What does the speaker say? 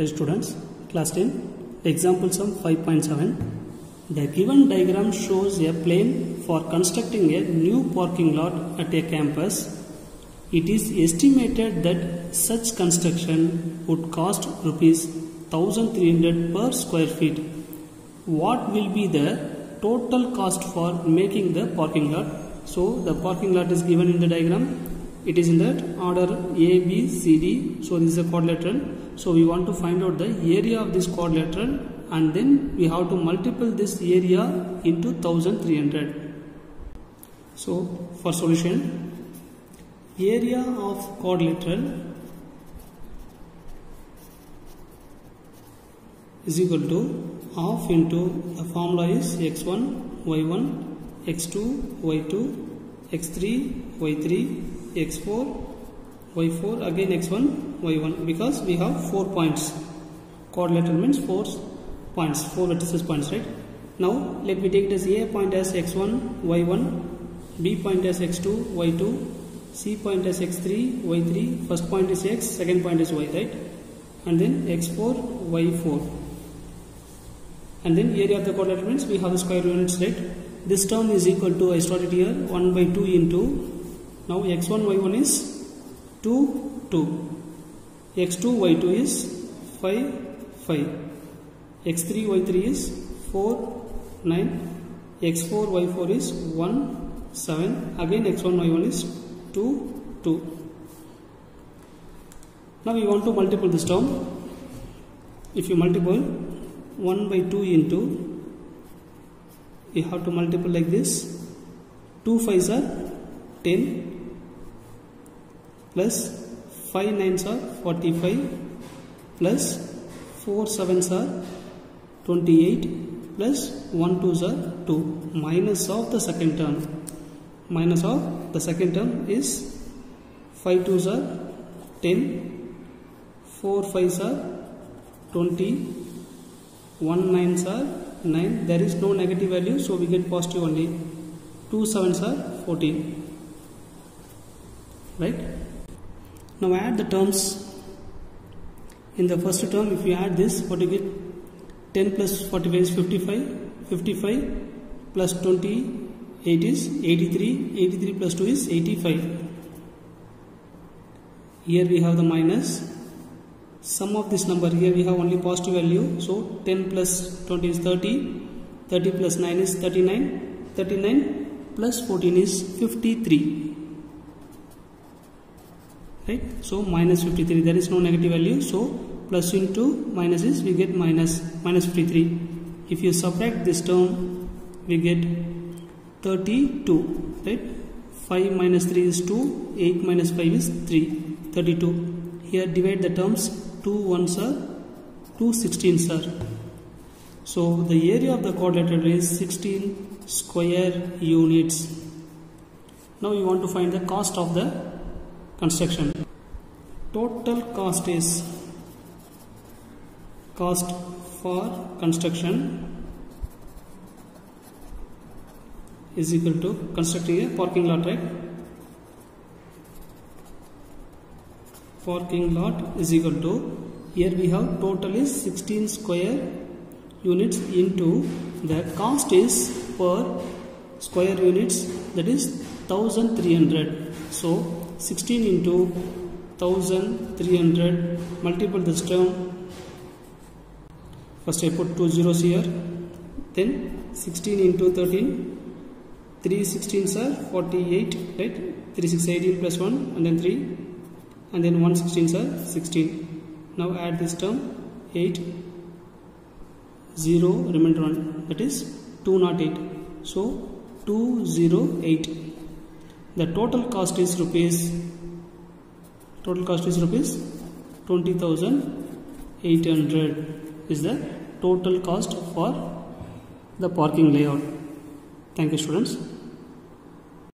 Dear students, class 10, example sum 5.7. The given diagram shows a plan for constructing a new parking lot at a campus. It is estimated that such construction would cost rupees 1300 per square feet. What will be the total cost for making the parking lot? So the parking lot is given in the diagram. It is in that order A, B, C, D. So this is a quadrilateral. So we want to find out the area of this quadrilateral, and then we have to multiply this area into 1300. So for solution, area of quadrilateral is equal to half into the formula is x1 y1 x2 y2 x3 y3 x4 y4 again x1 y1, because we have 4 points. Quadrilateral means 4 points, 4 vertices points, right? Now let me take this A point as x1 y1, B point as x2 y2, C point as x3 y3. First point is x, second point is y, right? And then x4 y4. And then area of the quadrilateral means we have the square units, right? This term is equal to, I started here, 1 by 2 into, now x1 y1 is 2 2, x2 y2 is 5 5, x3 y3 is 4 9, x4 y4 is 1 7, again x1 y1 is 2 2. Now we want to multiply this term. If you multiply 1 by 2 into, you have to multiply like this. 2 5s are 10 plus 5 9s are 45 plus 4 7s are 28 plus 1 2s are 2, minus of the second term. Minus of the second term is 5 2s are 10, 4 5s are 20, 1 9s are 9. There is no negative value, so we get positive only. 2 7s are 14, right? Now add the terms. In the first term, if you add this, what you get? 10 plus 45 is 55, 55 plus 28 is 83, 83 plus 2 is 85. Here we have the minus. Sum of this number, here we have only positive value, so 10 plus 20 is 30, 30 plus 9 is 39, 39 plus 14 is 53, right? So minus 53, there is no negative value, so plus into minus is, we get minus 53. If you subtract this term, we get 32, right? 5 minus 3 is 2, 8 minus 5 is 3, 32. Here divide the terms, 2 1s are 2 16s are. So the area of the quadrilateral is 16 square units. Now we want to find the cost of the construction. Total cost is, cost for construction is equal to constructing a parking lot, right? Parking lot is equal to, here we have total is 16 square units into the cost is per square units, that is 1300. So 16 into 1300, multiple this term. First I put 2 zeros here, then 16 into 13, 3 16s are 48, right? 3 6 18 plus 1 and then 3, and then 1 16s are 16. Now add this term, 8 0 remainder 1, that is 208. So 208. The total cost is rupees 20,800 is the total cost for the parking layout. Thank you, students.